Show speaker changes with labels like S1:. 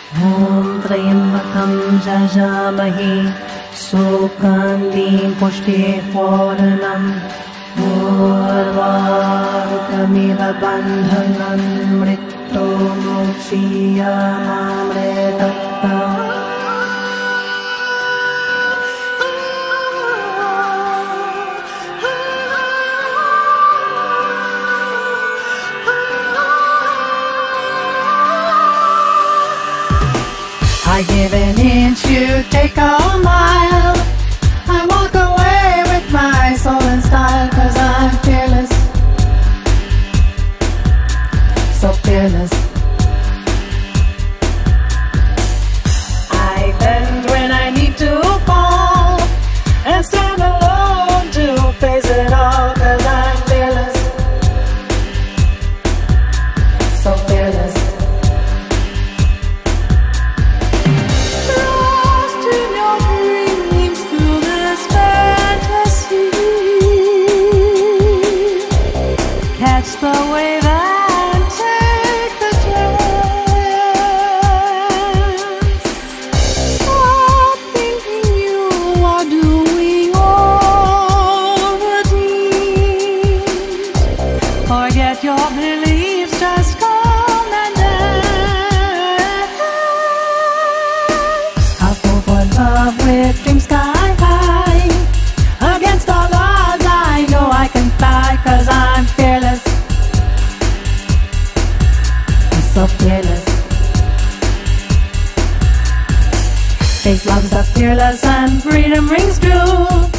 S1: Om Trimbakam Jajamahe Sukandim Pushtipuranam Urvarukamiva Bandhanam Mrityumukshiyamamritata. I give an inch, you take a mile. I walk away with my soul and style, 'cause I'm fearless, so fearless. I bend when I need to fall and stand alone to face it all, 'cause I'm fearless, so fearless. Catch the wave and take the chance. Stop thinking you are doing all the deeds. Forget your beliefs, just come and dance. I'll go for love with dreams sky high. Against all odds I know I can fly, 'cause I'm fearless, so fearless. Faith loves the fearless and freedom rings true.